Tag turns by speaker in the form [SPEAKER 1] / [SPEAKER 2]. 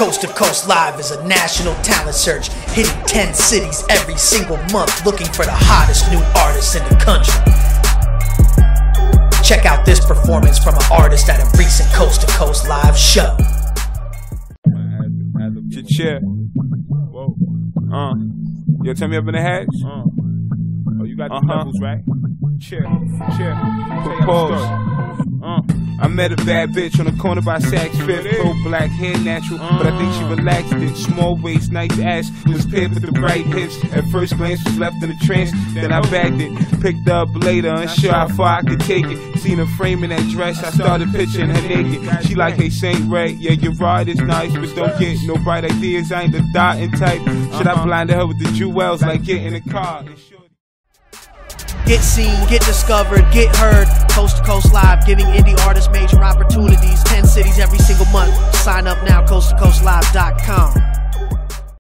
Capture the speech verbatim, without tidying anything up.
[SPEAKER 1] Coast to Coast Live is a national talent search, hitting ten cities every single month, looking for the hottest new artists in the country. Check out this performance from an artist at a recent Coast to Coast Live show.
[SPEAKER 2] Chair. Whoa. Uh. Yo, tell me up in the hatch. Uh. Oh, you got the uh-huh. levels, right? Chair. Chair. Propose. Uh. I met a bad bitch on the corner by Saks Fifth. Pro black hair, natural, uh. but I think she relaxed it. Small waist, nice ass, was paired with the bright hips. At first glance, was left in a trance. Then I bagged it, picked up later, unsure how far I could take it. Seen her frame in that dress, I started picturing her naked. She like, hey, Saint Ray, yeah, your ride is nice, but don't get no bright ideas. I ain't the dotting type. Should I blinded her with the jewels like get in the car?
[SPEAKER 1] Get seen, get discovered, get heard. Coast to Coast Live, giving indie artists major opportunities. ten cities every single month. Sign up now, coast to coast live dot com.